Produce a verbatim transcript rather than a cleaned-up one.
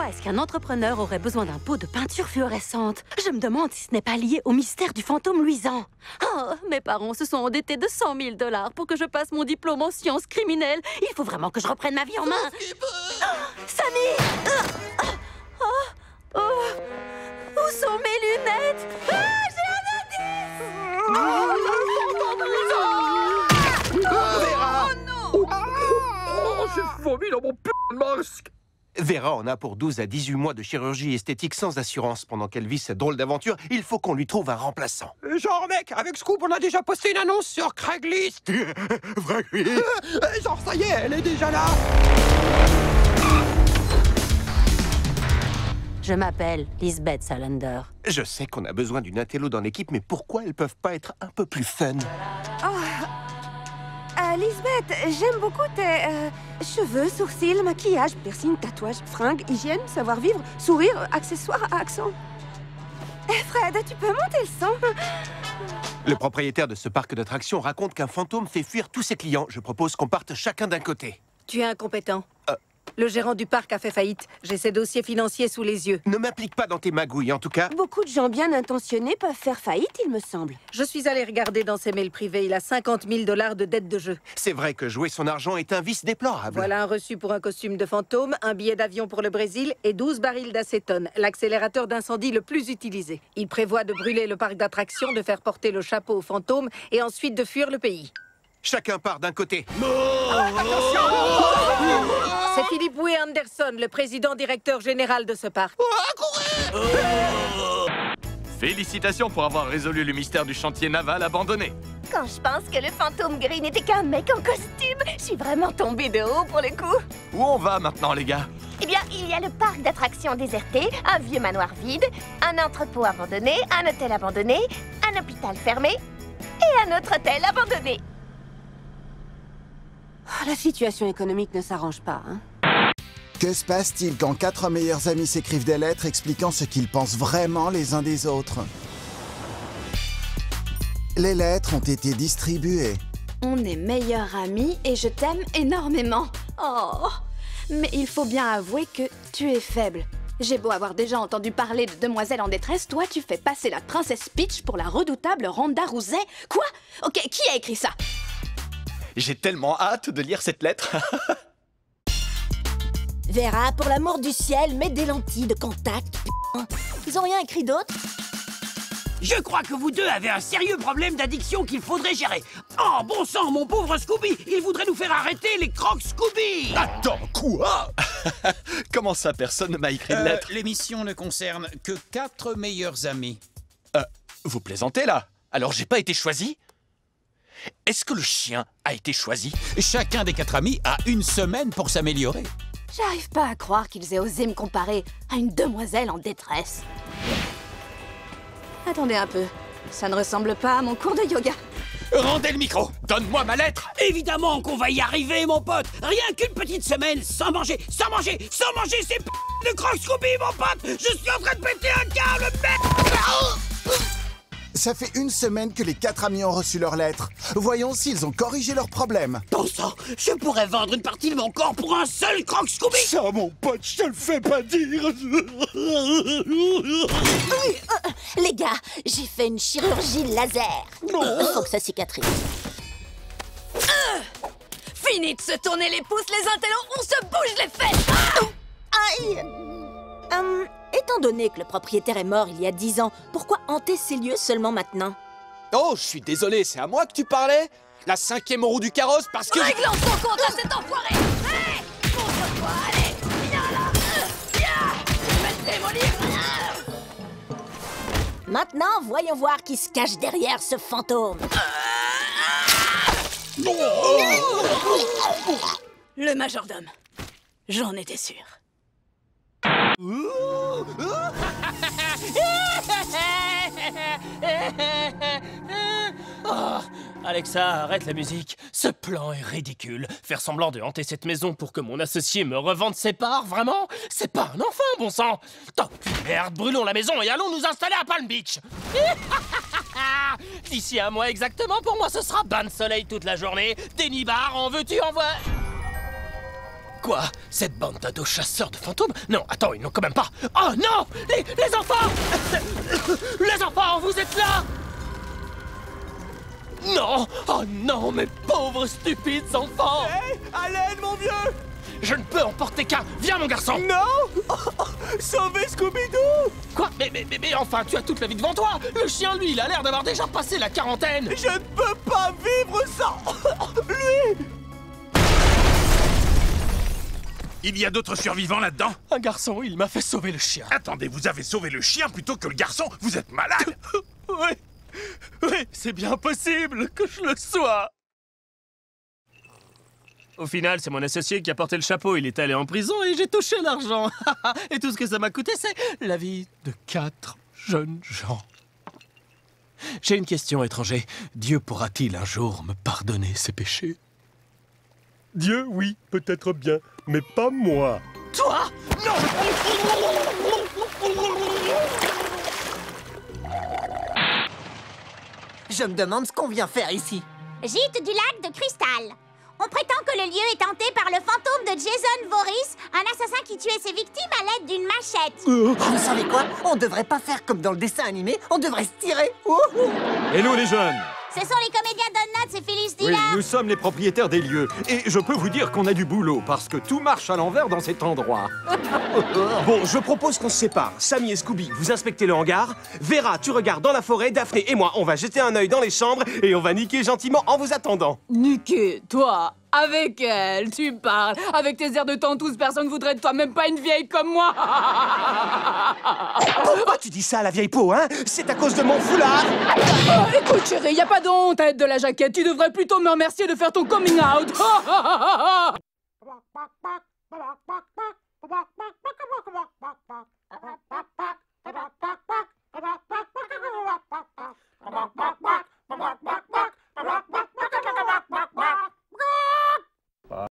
est-ce qu'un entrepreneur aurait besoin d'un pot de peinture fluorescente? Je me demande si ce n'est pas lié au mystère du fantôme luisant. Oh, mes parents se sont endettés de cent mille dollars pour que je passe mon diplôme en sciences criminelles. Il faut vraiment que je reprenne ma vie en main. Oh, Sammy! Oh, oh, oh. Où sont mes lunettes? Ah, j'ai un indice! Oh, Vera! Oh non! Oh, j'ai vomi dans mon p*** de masque! Vera en a pour douze à dix-huit mois de chirurgie esthétique sans assurance. Pendant qu'elle vit cette drôle d'aventure, il faut qu'on lui trouve un remplaçant. Genre, mec, avec Scoop, on a déjà posté une annonce sur Craigslist. Vrai, oui. Genre, ça y est, elle est déjà là. Je m'appelle Lisbeth Salander. Je sais qu'on a besoin d'une intello dans l'équipe, mais pourquoi elles peuvent pas être un peu plus fun? Oh. Euh, Lisbeth, j'aime beaucoup tes euh, cheveux, sourcils, maquillage, piercing, tatouage, fringues, hygiène, savoir-vivre, sourire, accessoires, accent. Eh Fred, tu peux monter le son? Le propriétaire de ce parc d'attractions raconte qu'un fantôme fait fuir tous ses clients. Je propose qu'on parte chacun d'un côté. Tu es incompétent. Euh... Le gérant du parc a fait faillite. J'ai ses dossiers financiers sous les yeux. Ne m'implique pas dans tes magouilles, en tout cas. Beaucoup de gens bien intentionnés peuvent faire faillite, il me semble. Je suis allée regarder dans ses mails privés. Il a cinquante mille dollars de dettes de jeu. C'est vrai que jouer son argent est un vice déplorable. Voilà un reçu pour un costume de fantôme, un billet d'avion pour le Brésil et douze barils d'acétone, l'accélérateur d'incendie le plus utilisé. Il prévoit de brûler le parc d'attractions, de faire porter le chapeau au fantôme et ensuite de fuir le pays. Chacun part d'un côté. C'est Philippe Wee Anderson, le président directeur général de ce parc. Félicitations pour avoir résolu le mystère du chantier naval abandonné. Quand je pense que le fantôme gris n'était qu'un mec en costume, je suis vraiment tombée de haut pour le coup. Où on va maintenant, les gars? Eh bien, il y a le parc d'attractions déserté, un vieux manoir vide, un entrepôt abandonné, un hôtel abandonné, un hôpital fermé et un autre hôtel abandonné. Oh, la situation économique ne s'arrange pas, hein. Que se passe-t-il quand quatre meilleurs amis s'écrivent des lettres expliquant ce qu'ils pensent vraiment les uns des autres? Les lettres ont été distribuées. On est meilleurs amis et je t'aime énormément. Oh, mais il faut bien avouer que tu es faible. J'ai beau avoir déjà entendu parler de Demoiselle en détresse, toi tu fais passer la princesse Peach pour la redoutable Rhonda Rousey. Quoi? Ok, qui a écrit ça? J'ai tellement hâte de lire cette lettre. Vera, pour l'amour du ciel, mets des lentilles de contact, p***. Ils ont rien écrit d'autre? Je crois que vous deux avez un sérieux problème d'addiction qu'il faudrait gérer. Oh, bon sang, mon pauvre Scooby, il voudrait nous faire arrêter les crocs Scooby. Attends, quoi? Comment ça, personne ne m'a écrit de euh, lettre? L'émission ne concerne que quatre meilleurs amis. Euh, vous plaisantez, là? Alors j'ai pas été choisi? Est-ce que le chien a été choisi? Chacun des quatre amis a une semaine pour s'améliorer. J'arrive pas à croire qu'ils aient osé me comparer à une demoiselle en détresse. Attendez un peu, ça ne ressemble pas à mon cours de yoga. Rendez le micro! Donne-moi ma lettre! Évidemment qu'on va y arriver, mon pote. Rien qu'une petite semaine sans manger, sans manger, sans manger ces p*** de crocs Scooby, mon pote. Je suis en train de péter un câble, merde. Ça fait une semaine que les quatre amis ont reçu leurs lettres. Voyons s'ils ont corrigé leurs problèmes. Bon sang, je pourrais vendre une partie de mon corps pour un seul croc Scooby. Ça, mon pote, je te le fais pas dire. Euh, les gars, j'ai fait une chirurgie laser. Non. Faut que ça cicatrise. Euh, fini de se tourner les pouces, les intellos, on se bouge les fesses. Ah Aïe. Hum, étant donné que le propriétaire est mort il y a dix ans, pourquoi hanter ces lieux seulement maintenant? Oh, je suis désolé, c'est à moi que tu parlais? La cinquième roue du carrosse parce que... Réglons son compte à cet enfoiré. Hé, montre-toi, allez, viens là. Viens, mettez mon livre. Maintenant, voyons voir qui se cache derrière ce fantôme. Le majordome. J'en étais sûre. Oh, Alexa, arrête la musique. Ce plan est ridicule. Faire semblant de hanter cette maison pour que mon associé me revende ses parts, vraiment? C'est pas un enfant, bon sang. Tant pis, merde, brûlons la maison et allons nous installer à Palm Beach. D'ici un mois exactement, pour moi, ce sera bain de soleil toute la journée. Déni bar, en veux-tu, en vois... Quoi? Cette bande d'ados chasseurs de fantômes? Non, attends, ils n'ont quand même pas... Oh non! Les, les enfants! Les enfants, vous êtes là? Non! Oh non, mes pauvres stupides enfants! Hé, hey, à l'aide, mon vieux! Je ne peux en porter qu'un! Viens, mon garçon! Non! Oh, oh, sauvez Scooby-Doo! Quoi? Mais, mais, mais, mais enfin, tu as toute la vie devant toi! Le chien, lui, il a l'air d'avoir déjà passé la quarantaine! Je ne peux pas vivre sans... lui! Il y a d'autres survivants là-dedans? Un garçon, il m'a fait sauver le chien. Attendez, vous avez sauvé le chien plutôt que le garçon? Vous êtes malade! Oui, oui, c'est bien possible que je le sois. Au final, c'est mon associé qui a porté le chapeau. Il est allé en prison et j'ai touché l'argent. Et tout ce que ça m'a coûté, c'est la vie de quatre jeunes gens. J'ai une question, étranger. Dieu pourra-t-il un jour me pardonner ses péchés? Dieu, oui, peut-être bien, mais pas moi. Toi? Non! Je me demande ce qu'on vient faire ici. Gîte du lac de Cristal. On prétend que le lieu est hanté par le fantôme de Jason Voorhees, un assassin qui tuait ses victimes à l'aide d'une machette. Euh, vous savez quoi? On devrait pas faire comme dans le dessin animé, on devrait se tirer. Hello les jeunes! Ce sont les comédiens Don Knotts et Phyllis Oui, Diller. nous sommes les propriétaires des lieux. Et je peux vous dire qu'on a du boulot, parce que tout marche à l'envers dans cet endroit. Bon, je propose qu'on se sépare. Sammy et Scooby, vous inspectez le hangar. Vera, tu regardes dans la forêt. Daphné et moi, on va jeter un œil dans les chambres et on va niquer gentiment en vous attendant. Niquer, toi? Avec elle, tu parles. Avec tes airs de tantouze, personne voudrait de toi, même pas une vieille comme moi. Pourquoi tu dis ça à la vieille peau, hein? C'est à cause de mon foulard. Oh, écoute, chérie, y a pas de honte à être de la jaquette. Tu devrais plutôt me remercier de faire ton coming out.